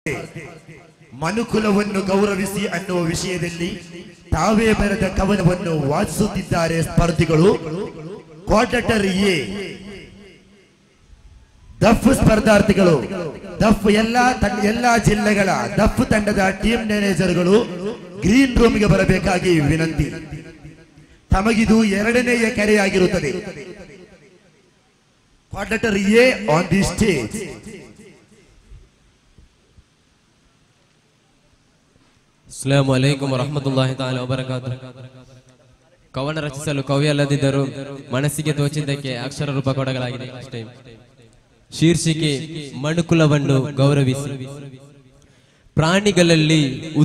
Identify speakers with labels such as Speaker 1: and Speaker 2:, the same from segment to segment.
Speaker 1: ಮನುಕುಲವನ್ನು ಗೌರವಿಸಿ ಅನ್ನುವ ವಿಷಯದಲ್ಲಿ ತಾವೇ ಬರೆದ ಕವನವನ್ನು ವಾಚಿಸುತ್ತಿದ್ದಾರೆ ಸ್ಪರ್ಧಿಗಳು. ಕ್ವಾರ್ಟರ್ ಎ ದಫ್ ಸ್ಪರ್ಧಾರ್ಥಿಗಳು, ದಫ್ ಎಲ್ಲಾ ಜಿಲ್ಲೆಗಳ ದಫ್ ತಂಡದ ಟೀಮ್ ಮ್ಯಾನೇಜರ್ಗಳು ಗ್ರೀನ್ ರೂಮ್ಗೆ ಬರಬೇಕಾಗಿ ವಿನಂತಿ. ತಮಗಿದು ಎರಡನೆಯ ಕರೆಯಾಗಿರುತ್ತದೆ. Quarter A on the stage.
Speaker 2: ಅಸ್ಸಲಾಮು ಅಲೈಕುಂ ವರಹಮತುಲ್ಲಾಹಿ ತಆಲಾ ವಬರಕಾತುಹು. ಕವನ ರಚಿಸಲು ಕವಿ ಅಲ್ಲದಿದ್ದರೂ ಮನಸ್ಸಿಗೆ ತೋಚಿದ್ದಕ್ಕೆ ಅಕ್ಷರ ರೂಪ ಕೊಡಲಾಗಿದೆ. ಶೀರ್ಷಿಕೆ ಮನುಕುಲವನ್ನು ಗೌರವಿಸಿ. ಪ್ರಾಣಿಗಳಲ್ಲಿ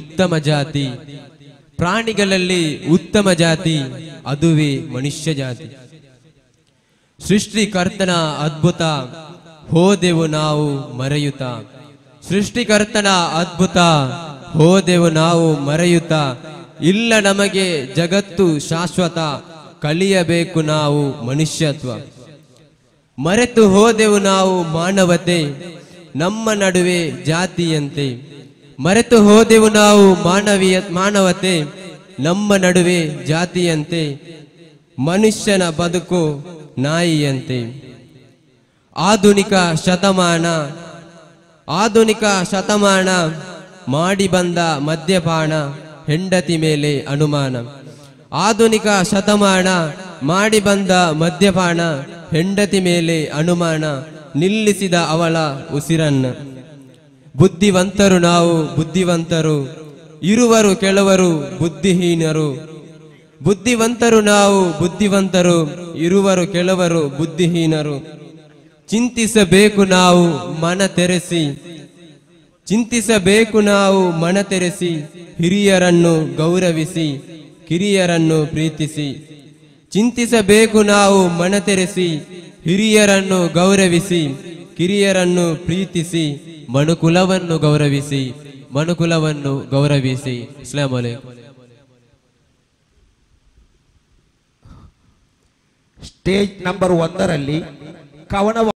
Speaker 2: ಉತ್ತಮ ಜಾತಿ ಅದುವೇ ಮನುಷ್ಯ ಜಾತಿ. ಸೃಷ್ಟಿಕರ್ತನ ಅದ್ಭುತ ಹೋದೆವು ನಾವು ಮರೆಯುತ್ತಾ. ಸೃಷ್ಟಿಕರ್ತನ ಅದ್ಭುತ ಹೋದೆವು ನಾವು ಮರೆಯುತ್ತಾ. ಇಲ್ಲ ನಮಗೆ ಜಗತ್ತು ಶಾಶ್ವತ, ಕಲಿಯಬೇಕು ನಾವು ಮನುಷ್ಯತ್ವ. ಮರೆತು ಹೋದೆವು ನಾವು ಮಾನವತೆ, ನಮ್ಮ ನಡುವೆ ಜಾತಿಯಂತೆ. ಮರೆತು ಹೋದೆವು ನಾವು ಮಾನವತೆ, ನಮ್ಮ ನಡುವೆ ಜಾತಿಯಂತೆ. ಮನುಷ್ಯನ ಬದುಕು ನಾಯಿಯಂತೆ. ಆಧುನಿಕ ಶತಮಾನ ಮಾಡಿ ಬಂದ ಮದ್ಯಪಾನ, ಹೆಂಡತಿ ಮೇಲೆ ಅನುಮಾನ. ಆಧುನಿಕ ಶತಮಾನ ಮಾಡಿ ಬಂದ ಮದ್ಯಪಾನ, ಹೆಂಡತಿ ಮೇಲೆ ಅನುಮಾನ. ನಿಲ್ಲಿಸಿದ ಅವಳ ಉಸಿರನ್ನ. ಬುದ್ಧಿವಂತರು ನಾವು ಬುದ್ಧಿವಂತರು, ಇರುವರು ಕೆಲವರು ಬುದ್ಧಿಹೀನರು. ಬುದ್ಧಿವಂತರು ನಾವು ಬುದ್ಧಿವಂತರು, ಇರುವರು ಕೆಲವರು ಬುದ್ಧಿಹೀನರು. ಚಿಂತಿಸಬೇಕು ನಾವು ಮನ ತೆರೆಸಿ. ಹಿರಿಯರನ್ನು ಗೌರವಿಸಿ, ಕಿರಿಯರನ್ನು ಪ್ರೀತಿಸಿ. ಚಿಂತಿಸಬೇಕು ನಾವು ಮನ ತೆರೆಸಿ, ಹಿರಿಯರನ್ನು ಗೌರವಿಸಿ, ಕಿರಿಯರನ್ನು ಪ್ರೀತಿಸಿ. ಮನುಕುಲವನ್ನು ಗೌರವಿಸಿ. ಅಸ್ಸಲಾಮು ಅಲೈಕುಂ.
Speaker 3: ಸ್ಟೇಜ್ ನಂಬರ್ 1ರಲ್ಲಿ ಕವನ